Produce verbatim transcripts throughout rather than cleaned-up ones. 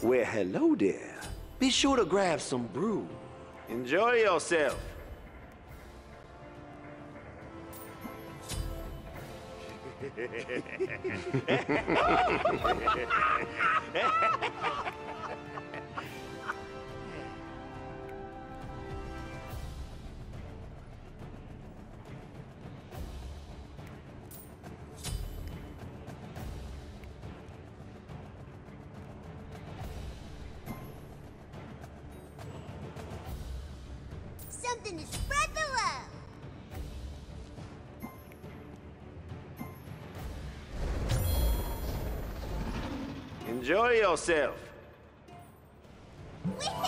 Well, hello there. Be sure to grab some brew. Enjoy yourself. Something to spread the love. Enjoy yourself. Whee!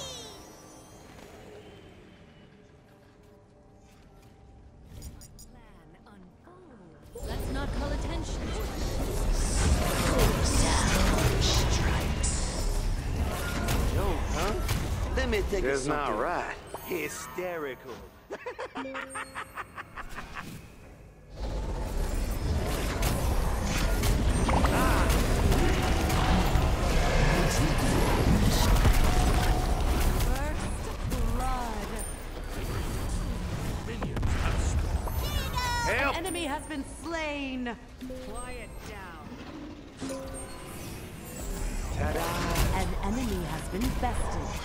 Let's not call attention to it. Yo, huh? Let me take That's a not something. right. Hysterical. An enemy has been slain. Quiet down. Ta-da! An enemy has been bested.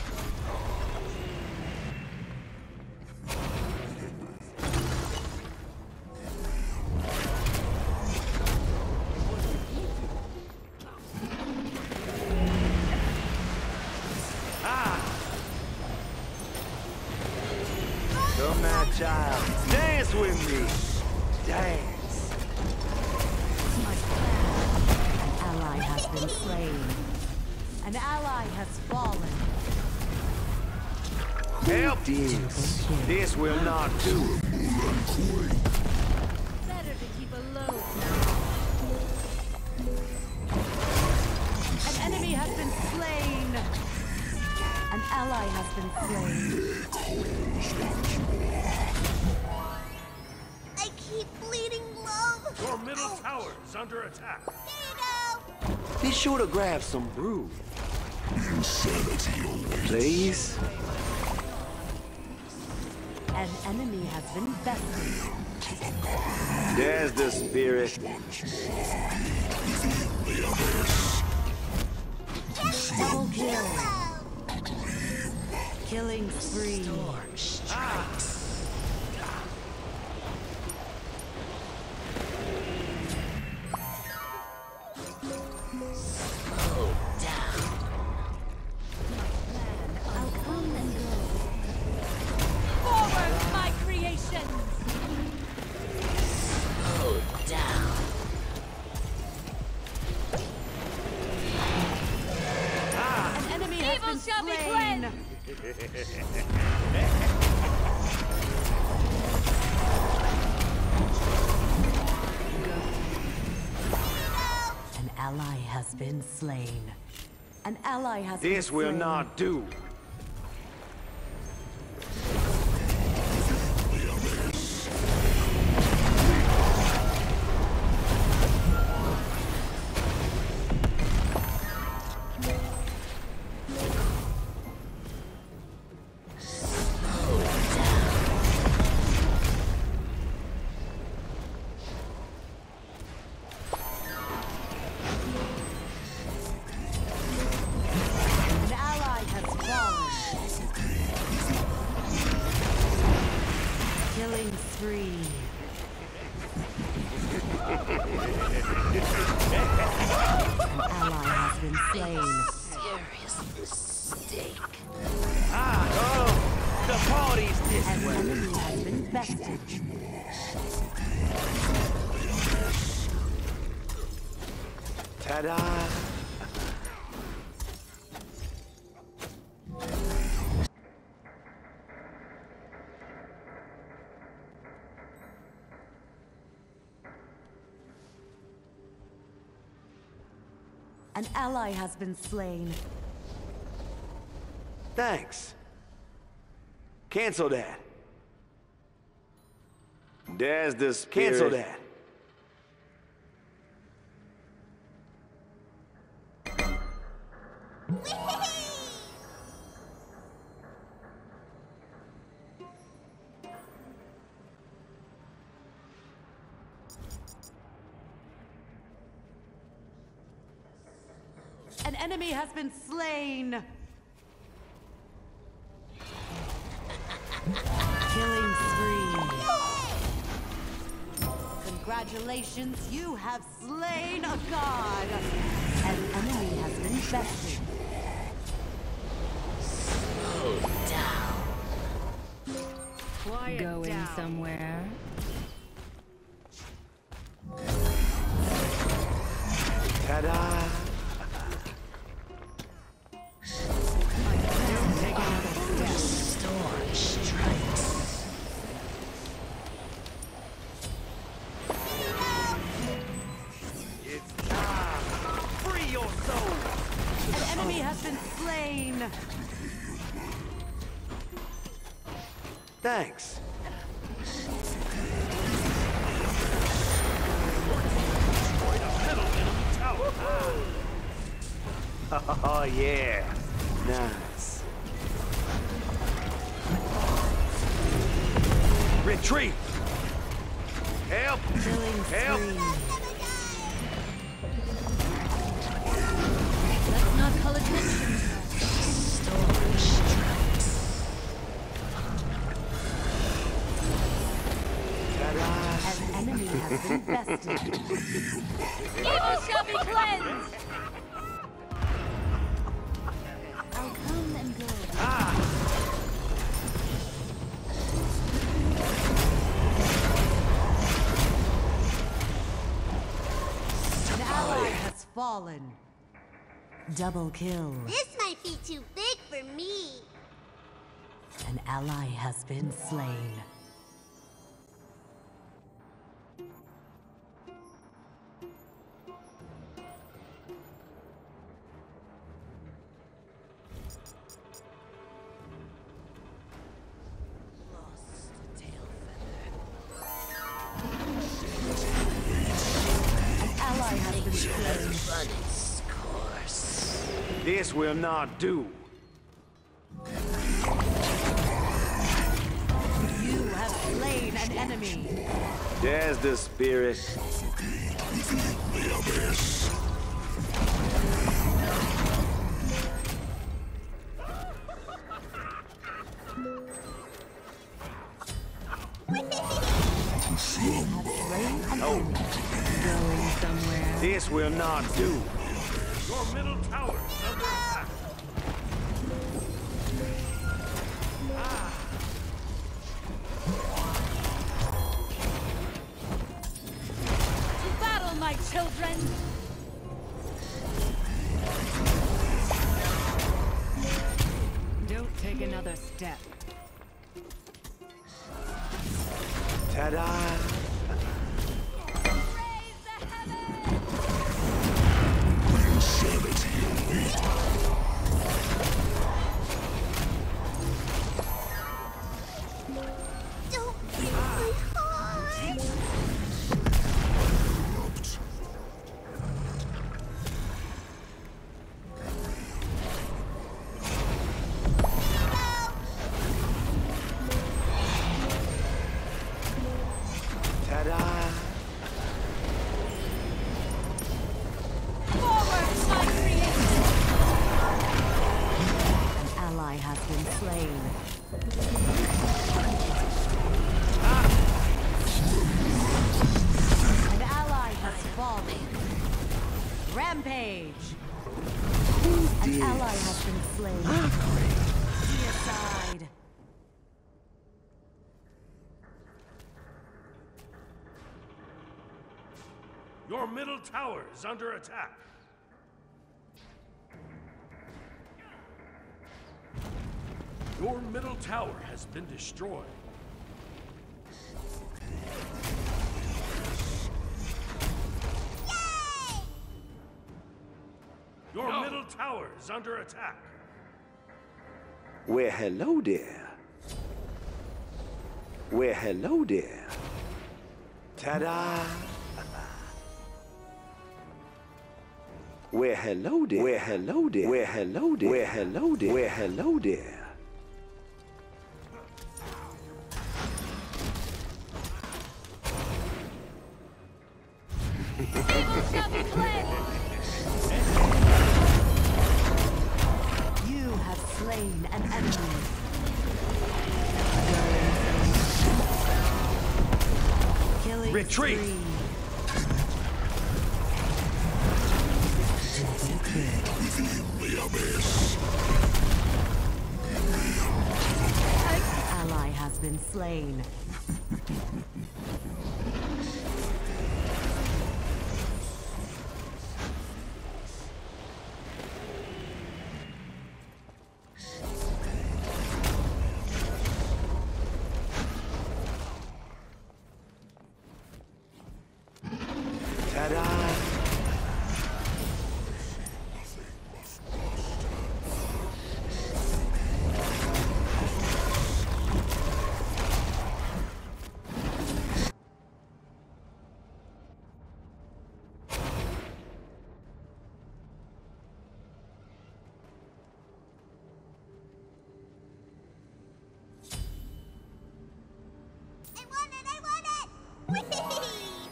Come now, child. Dance with me. Dance. An ally has been slain. An ally has fallen. Help this. This will not do. Better to keep a low. An enemy has been slain. An ally has been slain. I keep bleeding love. Your middle tower is under attack. Here you go. Be sure to grab some brew. Please? An enemy has been bested. There's the spirit. Double kill. Killing spree. I'll come and go. Forward, my creations! An enemy has been slain. An ally has been slain. An ally has been slain. This will not do. An ally has fallen. Killing spree. An ally has been slain. Serious mistake. Ah, oh, the party's this An way. enemy has been bested. Ta-da! An ally has been slain. Thanks. Cancel that. There's the spirit. Cancel that. Whee! enemy has been slain. Killing spree. Congratulations, you have slain a god. An enemy has been bested. Slow down. Quiet Going down. somewhere. Ta-da! Don't take another step. Storm strikes. It's time. Free your soul. An enemy has been slain. Thanks. Destroy the middle enemy tower. Oh, yeah. Nice. Retreat! Help! Killing Help! spree. Let's not call attention. Storm strikes. Ta-da! An enemy has been bested. Evil shall be cleansed! I'll come and go. An ally has fallen. Double kill. This might be too big for me. An ally has been slain. An ally has been slain. Run its course. This will not do. You have slain an enemy. There's the spirit. Slain an enemy. Going somewhere. This will not do. Your middle tower is under attack. To battle, my children! Don't take another step. Ta-da! Don't break my heart! Ta-da! Forward, my creation! An ally has been slain. An ally has fallen. Rampage! An ally has been slain. Deicide. Your middle tower is under attack. Your middle tower has been destroyed. Your middle tower is under attack. Well, hello there. Well, hello there. Ta-da! Well, hello there. Well, hello there. Well, hello there. Well, hello there. Well, hello there. Evil shall be cleansed! Retreat! Ally has been slain. Ta-da! I want it! I want it! Whee!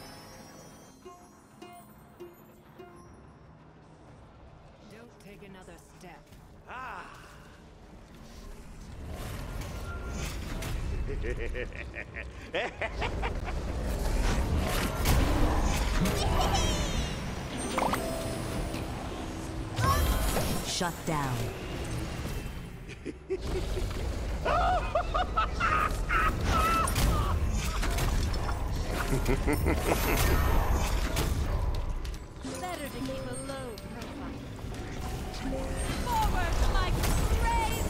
Don't take another step. Shut down. Better to keep a low profile. Forward, like brave!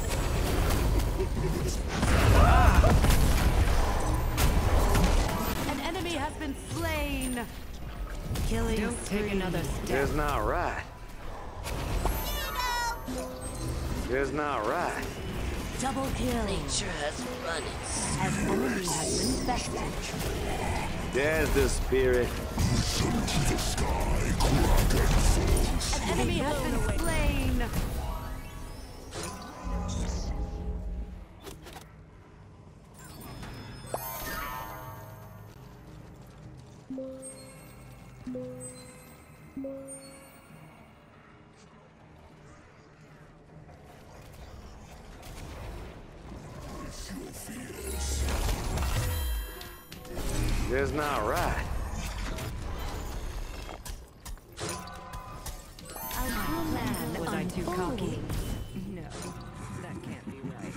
An enemy has been slain. Killing Don't take spree. another step. That's not right. That's not right. Double kill. Nature has run its An enemy has been bested. There's the spirit. An enemy has been slain. That's not right. Our plan Was I too unfolds. cocky? No, that can't be right.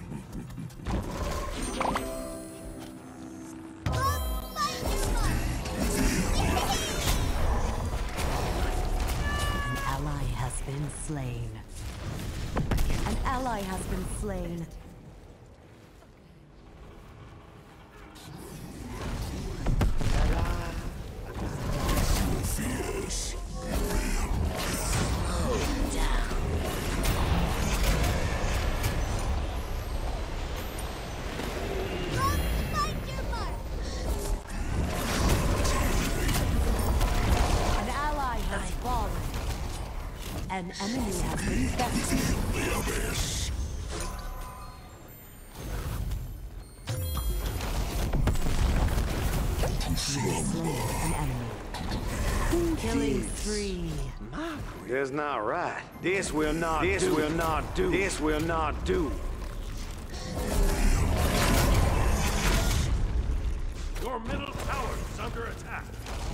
An ally has been slain. An ally has been slain. An ally has fallen. An enemy has been bested. Slain an enemy. Killing spree. That's not right. This will not this do. This will not do. This will not do. Your middle tower is under attack.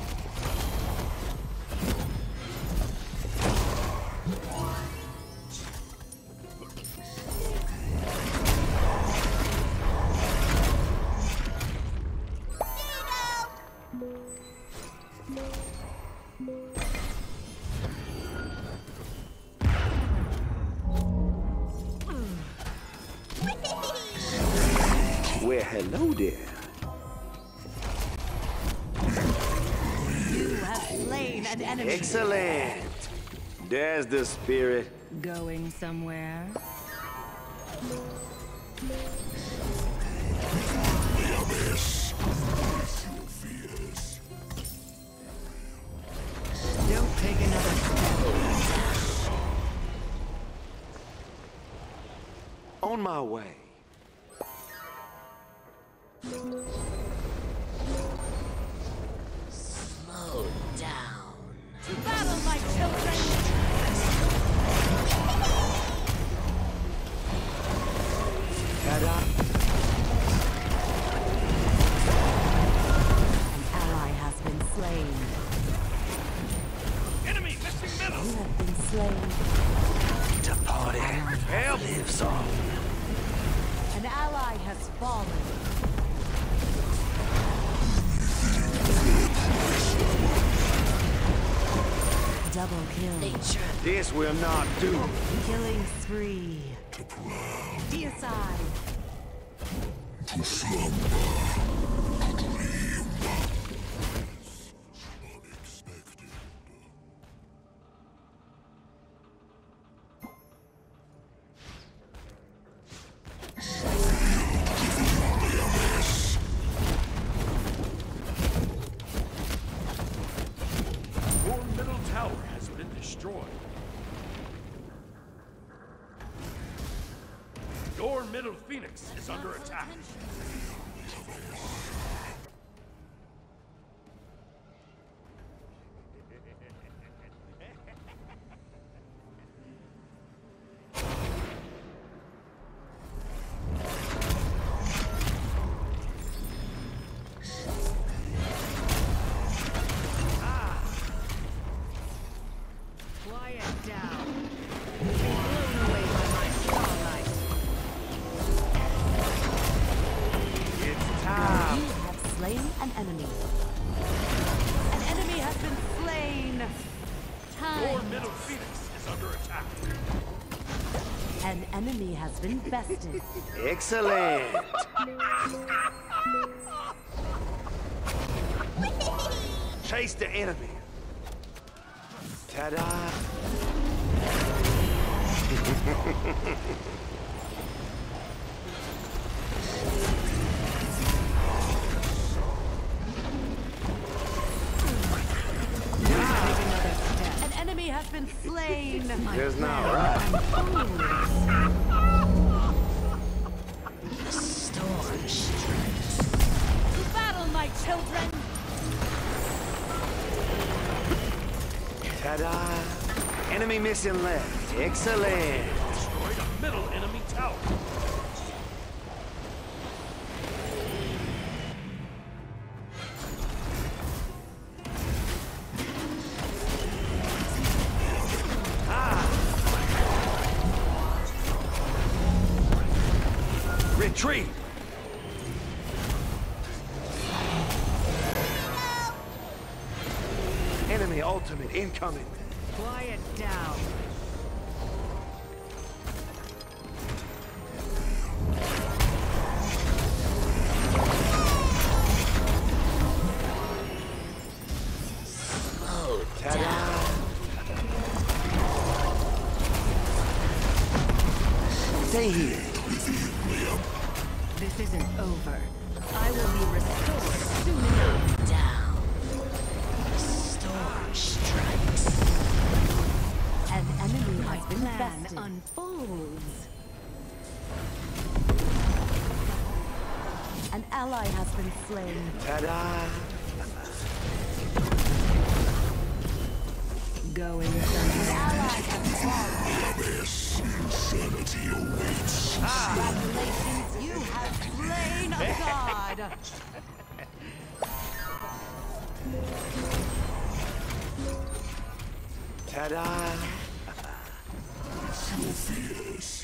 Well, hello there. You have slain an enemy. Excellent. There's the spirit. Going somewhere? Don't take another step. On my way. slow down. To battle, my children! Ta-da. An ally Double kill. Nature. This will not do. Killing spree. Deicide. To slumber, to dream. Unexpected. Your middle tower has been destroyed. Your middle phoenix is under attack. Quiet down. Blown away by my starlight. It's time. You have slain an enemy. An enemy has been slain. Your Time. middle phoenix is under attack. An enemy has been bested. Excellent. Chase the enemy. Ta-da. An enemy has been slain. That's not right. The storm strikes. To battle, my children. Ta-da. Enemy missing left. Excellent. Destroyed a middle enemy tower. Retreat. Enemy ultimate incoming. Quiet down. Slow Ta-da. down. Stay here. This isn't over. I will be restored soon enough. Down. The storm strikes. An enemy My has been plan bested. unfolds. An ally has been slain. Ta-da. Going somewhere. Ally has fallen. Abyss. Insanity awaits. Congratulations, you have slain a god. Ta-da. Fears.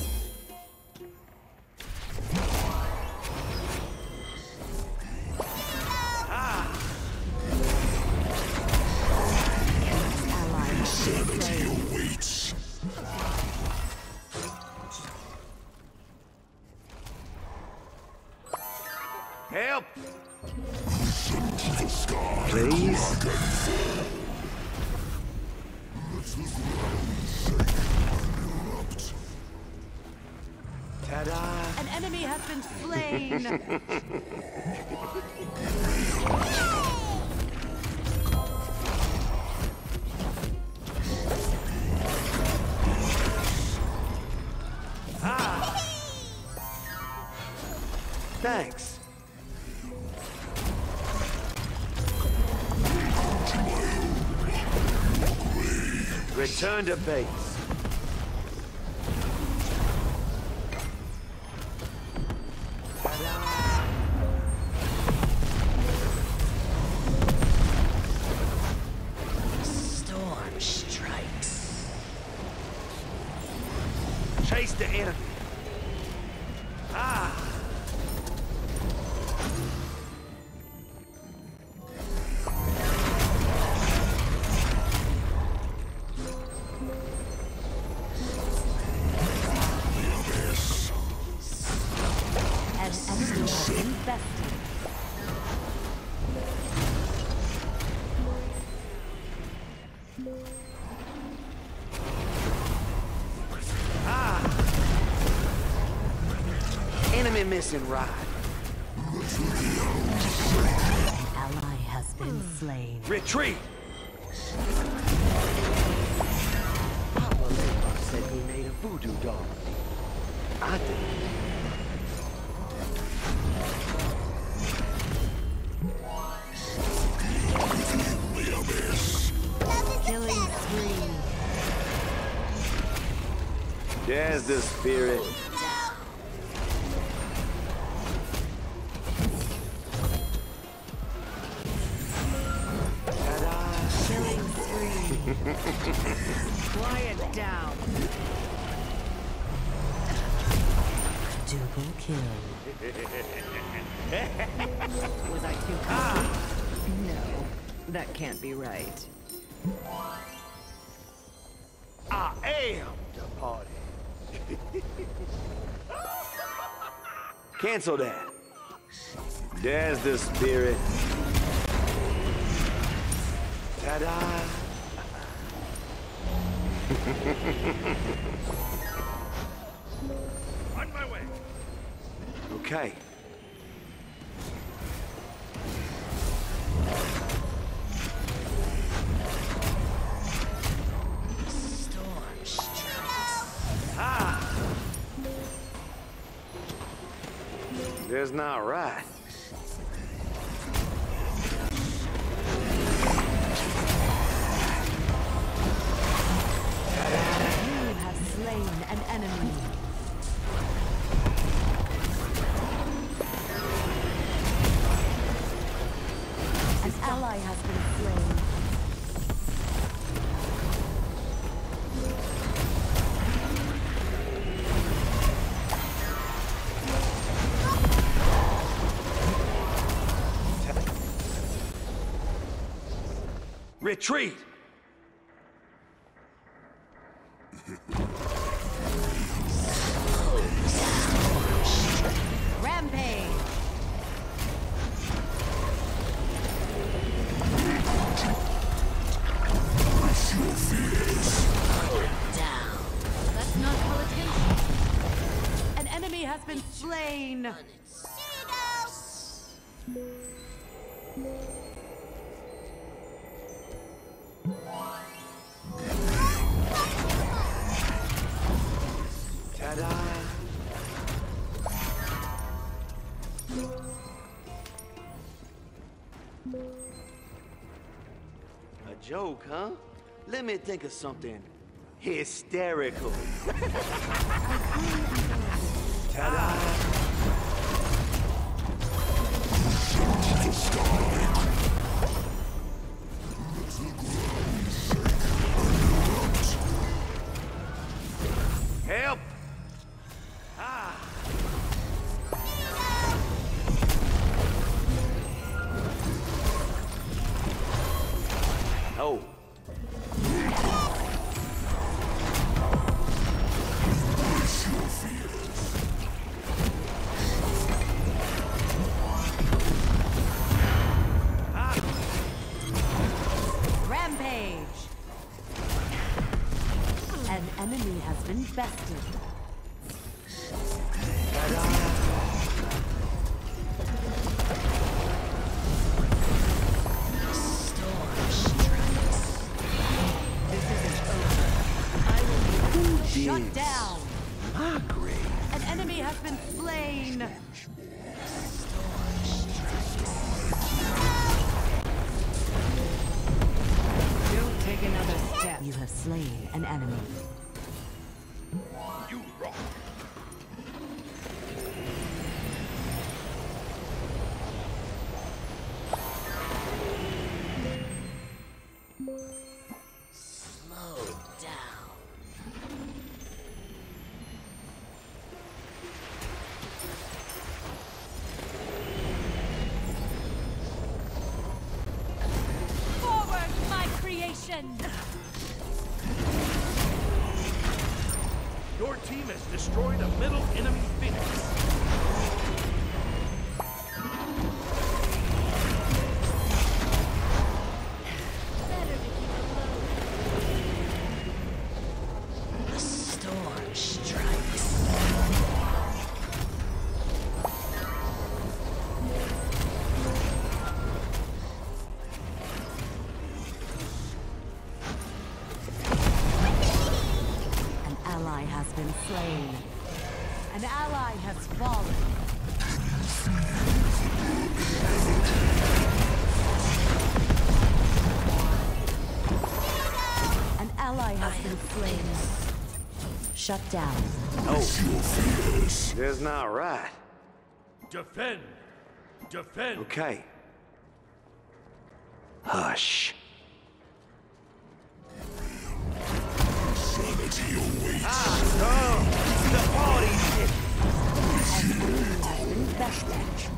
Ally has been Insanity slain. awaits. Help. To the sky. Please. Ta-da. An enemy has been slain. Thanks. Return to base. Storm strikes. Chase the enemy. Ah! has been bested. Enemy missing ride. An ally has been slain. Retreat! Papa Labour said he made a voodoo doll. I did. Killing spree. There's the spirit. Killing spree. Quiet down. Double kill. Was I too cocky? No, that can't be right. I am the party. Cancel that. There's the spirit. Ta-da! On my way. Okay. Storm strikes. Ah! That's not right. You have slain an enemy. An ally has been slain. Retreat! Rampage. Down. Let's not call attention. An enemy has been slain. Ta-da! A joke, huh? Let me think of something hysterical. Ta-da! Help! Ah! Oh. Rampage. An enemy has been bested. Storm strikes. This isn't over. I will be Shut down. My grave. An enemy has been slain. Don't take another step. You have slain an enemy. You rock. Slow down. Forward, my creation. Your team has destroyed a middle enemy Phoenix. slain. An ally has fallen. An ally has been slain. Shut down. This is not right. Defend! Defend! Okay. Hush. Sanity awaits. Ah, oh, the party shit. Has been bested.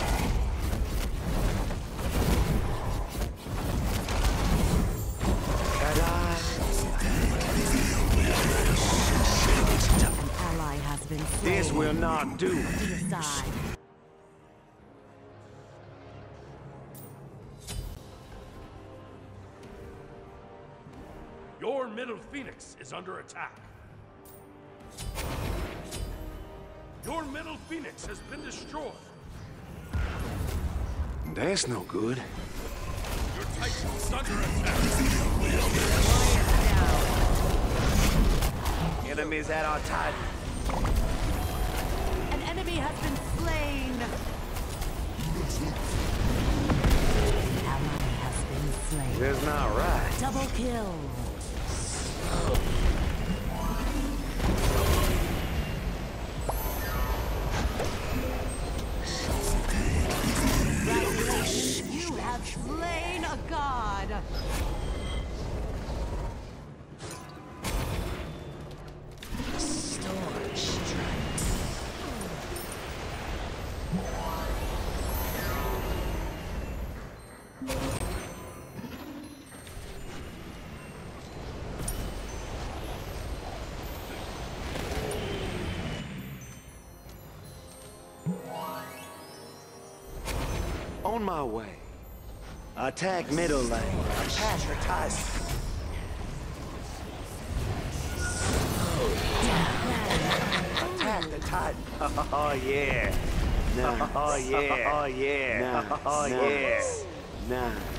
An ally has been slain. This will not do. Decide. Your middle phoenix is under attack. Your middle phoenix has been destroyed. That's no good. Your titan is under attack. Enemies at our titan. An enemy has been slain. An ally has been slain. This is not right. Double kill. Congratulations, you have slain a god. Storm strikes. On my way. Attack middle lane. Attack the titan. Attack the titan. Oh yeah. Nice. Oh yeah. Oh yeah. Nice. Oh yeah. Nice.